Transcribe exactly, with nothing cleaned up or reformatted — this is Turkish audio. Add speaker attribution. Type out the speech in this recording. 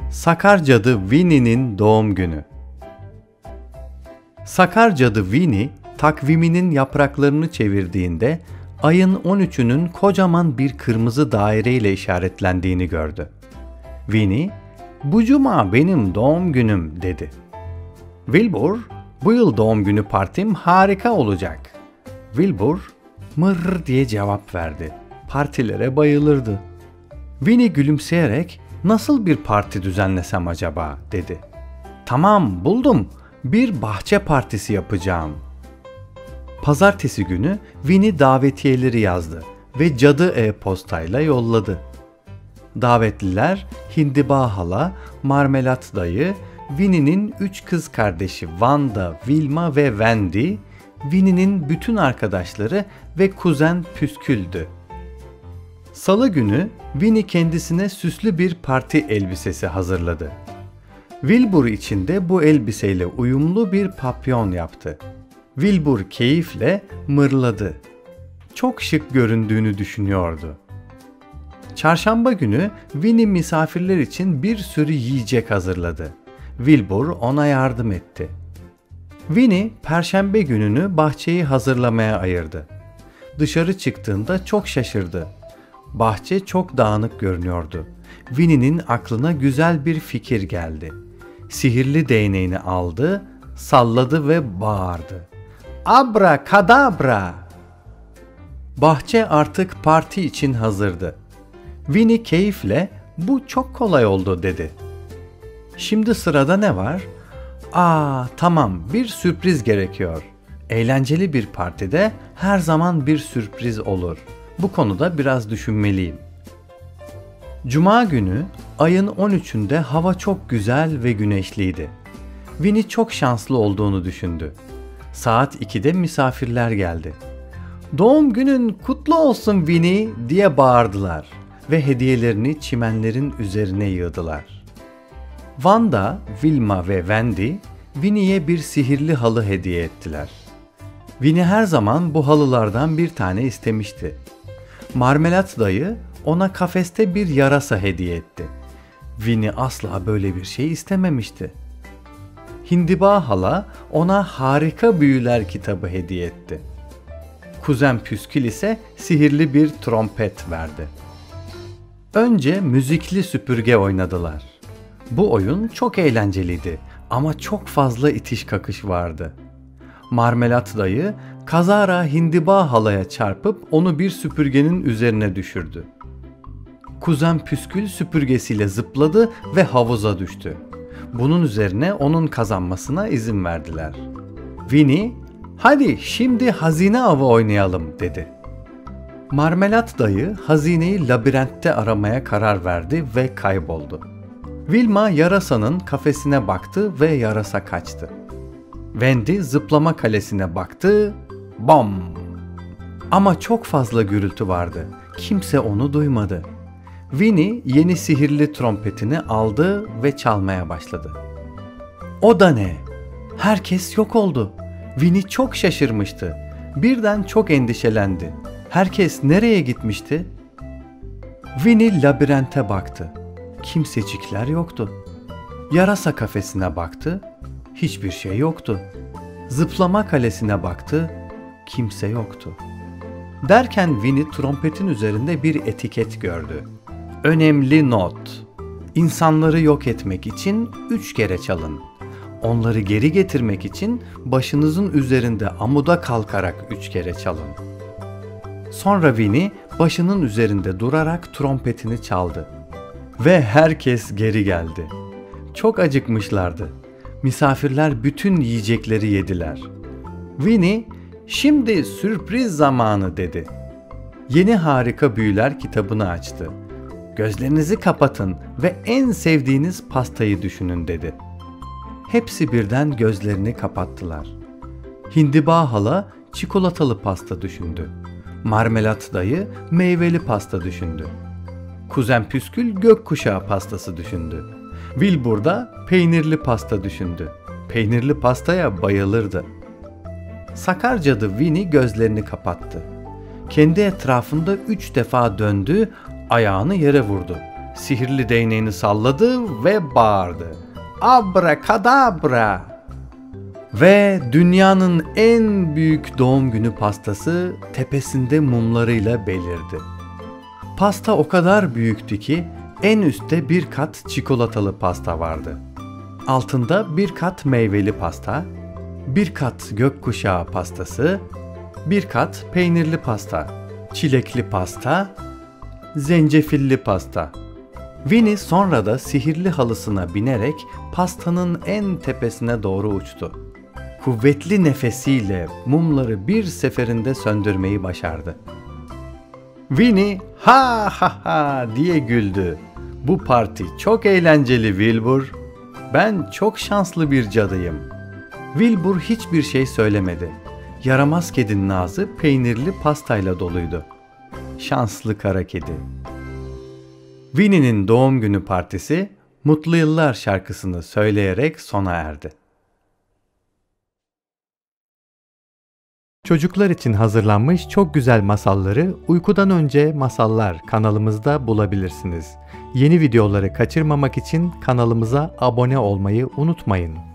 Speaker 1: Sakar Cadı Winnie'nin doğum günü. Sakar Cadı Winnie, takviminin yapraklarını çevirdiğinde ayın on üçünün kocaman bir kırmızı daireyle işaretlendiğini gördü. Winnie, "Bu cuma benim doğum günüm," dedi. Wilbur, "Bu yıl doğum günü partim harika olacak." Wilbur, "Mırr," diye cevap verdi. Partilere bayılırdı. Winnie gülümseyerek, "Nasıl bir parti düzenlesem acaba?" dedi. "Tamam, buldum. Bir bahçe partisi yapacağım." Pazartesi günü Winnie davetiyeleri yazdı ve cadı e-postayla yolladı. Davetliler Hindiba hala, Marmelat dayı, Winnie'nin üç kız kardeşi Wanda, Wilma ve Wendy, Winnie'nin bütün arkadaşları ve kuzen Püskül'dü. Salı günü Winnie kendisine süslü bir parti elbisesi hazırladı. Wilbur için de bu elbiseyle uyumlu bir papyon yaptı. Wilbur keyifle mırladı. Çok şık göründüğünü düşünüyordu. Çarşamba günü Winnie misafirler için bir sürü yiyecek hazırladı. Wilbur ona yardım etti. Winnie Perşembe gününü bahçeyi hazırlamaya ayırdı. Dışarı çıktığında çok şaşırdı. Bahçe çok dağınık görünüyordu. Winnie'nin aklına güzel bir fikir geldi. Sihirli değneğini aldı, salladı ve bağırdı. "Abra kadabra!" Bahçe artık parti için hazırdı. Winnie keyifle, "Bu çok kolay oldu," dedi. "Şimdi sırada ne var?" "Aa, tamam, bir sürpriz gerekiyor. Eğlenceli bir partide her zaman bir sürpriz olur. Bu konuda biraz düşünmeliyim." Cuma günü ayın on üçünde hava çok güzel ve güneşliydi. Winnie çok şanslı olduğunu düşündü. Saat ikide misafirler geldi. "Doğum günün kutlu olsun Winnie," diye bağırdılar ve hediyelerini çimenlerin üzerine yığdılar. Wanda, Wilma ve Wendy, Winnie'ye bir sihirli halı hediye ettiler. Winnie her zaman bu halılardan bir tane istemişti. Marmelat dayı ona kafeste bir yarasa hediye etti. Winnie asla böyle bir şey istememişti. Hindiba hala ona harika büyüler kitabı hediye etti. Kuzen Püskül ise sihirli bir trompet verdi. Önce müzikli süpürge oynadılar. Bu oyun çok eğlenceliydi ama çok fazla itiş kakış vardı. Marmelat dayı kazara Hindiba halaya çarpıp onu bir süpürgenin üzerine düşürdü. Kuzen Püskül süpürgesiyle zıpladı ve havuza düştü. Bunun üzerine onun kazanmasına izin verdiler. Winnie, "Hadi şimdi hazine avı oynayalım," dedi. Marmelat dayı hazineyi labirentte aramaya karar verdi ve kayboldu. Wilma yarasanın kafesine baktı ve yarasa kaçtı. Wendy zıplama kalesine baktı, bom! Ama çok fazla gürültü vardı. Kimse onu duymadı. Winnie yeni sihirli trompetini aldı ve çalmaya başladı. O da ne? Herkes yok oldu. Winnie çok şaşırmıştı. Birden çok endişelendi. Herkes nereye gitmişti? Winnie labirente baktı. Kimsecikler yoktu. Yarasa kafesine baktı. Hiçbir şey yoktu. Zıplama kalesine baktı. Kimse yoktu. Derken Winnie trompetin üzerinde bir etiket gördü. Önemli not. İnsanları yok etmek için üç kere çalın. Onları geri getirmek için başınızın üzerinde amuda kalkarak üç kere çalın. Sonra Winnie başının üzerinde durarak trompetini çaldı. Ve herkes geri geldi. Çok acıkmışlardı. Misafirler bütün yiyecekleri yediler. Winnie, "Şimdi sürpriz zamanı," dedi. Yeni harika büyüler kitabını açtı. "Gözlerinizi kapatın ve en sevdiğiniz pastayı düşünün," dedi. Hepsi birden gözlerini kapattılar. Hindiba hala çikolatalı pasta düşündü. Marmelat dayı meyveli pasta düşündü. Kuzen Püskül gökkuşağı pastası düşündü. Wilbur da peynirli pasta düşündü. Peynirli pastaya bayılırdı. Sakar Cadı Winnie gözlerini kapattı. Kendi etrafında üç defa döndü, ayağını yere vurdu. sihirli değneğini salladı ve bağırdı. Abrakadabra! Ve dünyanın en büyük doğum günü pastası tepesinde mumlarıyla belirdi. Pasta o kadar büyüktü ki en üstte bir kat çikolatalı pasta vardı. Altında bir kat meyveli pasta, bir kat gökkuşağı pastası, bir kat peynirli pasta, çilekli pasta, zencefilli pasta. Winnie sonra da sihirli halısına binerek pastanın en tepesine doğru uçtu. Kuvvetli nefesiyle mumları bir seferinde söndürmeyi başardı. Winnie ha ha ha diye güldü. Bu parti çok eğlenceli Wilbur. Ben çok şanslı bir cadıyım. Wilbur hiçbir şey söylemedi. Yaramaz kedinin ağzı peynirli pastayla doluydu. Şanslı kara kedi. Winnie'nin doğum günü partisi Mutlu Yıllar şarkısını söyleyerek sona erdi. Çocuklar için hazırlanmış çok güzel masalları Uykudan Önce Masallar kanalımızda bulabilirsiniz. Yeni videoları kaçırmamak için kanalımıza abone olmayı unutmayın.